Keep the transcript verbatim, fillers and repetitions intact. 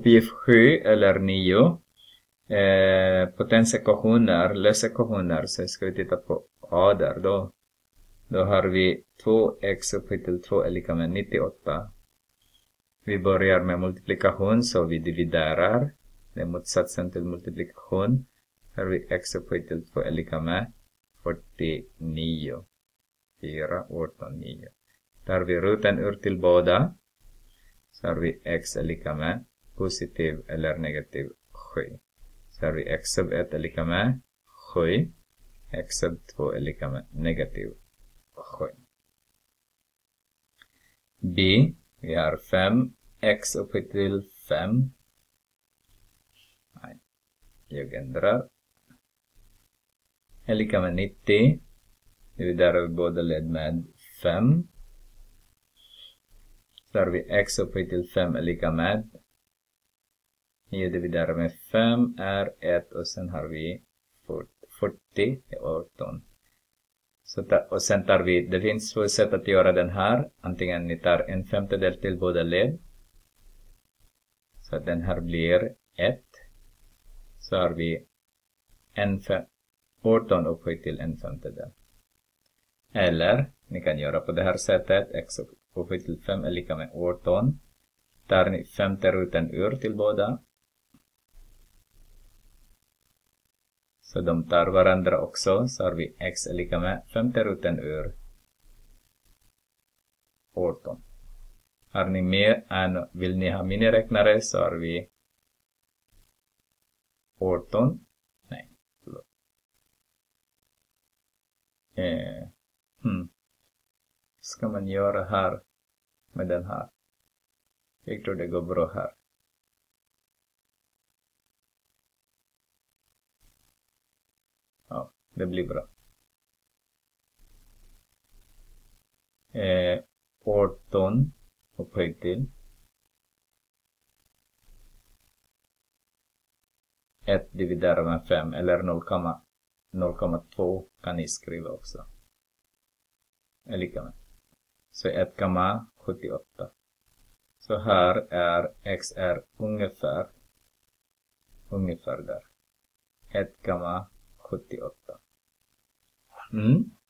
Uppgift sju eller nio. Eh, potensekvationer, lösekvationer. Så ska vi titta på A där då. Då har vi två x upphöjt till två är lika med nittioåtta. Vi börjar med multiplikation så vi dividerar. Det är motsatsen till multiplikation. Här har vi x upphöjt till två är lika med fyrtionio. fyra, arton, nio. Där har vi roten ur till båda. Så har vi x är lika med positiv eller negativ sju. Så har vi x sub ett är lika med sju. X sub två är lika med negativ sju. B. Vi har fem. X upphöjt till fem. Nej. Jag ändrar. Är lika med nittio. Dividerar vi båda led med fem. Så har vi x upphöjt till fem är lika med nio dividerar med fem är ett och sen har vi fyrtio är arton. Så ta, och sen tar vi, det finns två sätt att göra den här. Antingen ni tar en femtedel till båda led. Så den här blir ett. Så har vi en fem, arton upphöjt till en femtedel. Eller ni kan göra på det här sättet. X upphöjt till fem är lika med arton. Tar ni femte roten ur till båda. Så de tar varandra också. Så har vi x är lika med femte roten ur arton. Har ni mer än, vill ni ha miniräknare så har vi arton. Nej, förlåt. Eh, hmm. Ska man göra här med den här? Jag tror det går bra här. Ja, det blir bra. Eh, arton upphöjt till ett dividerat med fem eller noll komma två kan ni skriva också. Är lika med. Så ett komma sjuttioåtta. Så här är x är ungefär ungefär där. ett komma sjuttioåtta. Mm.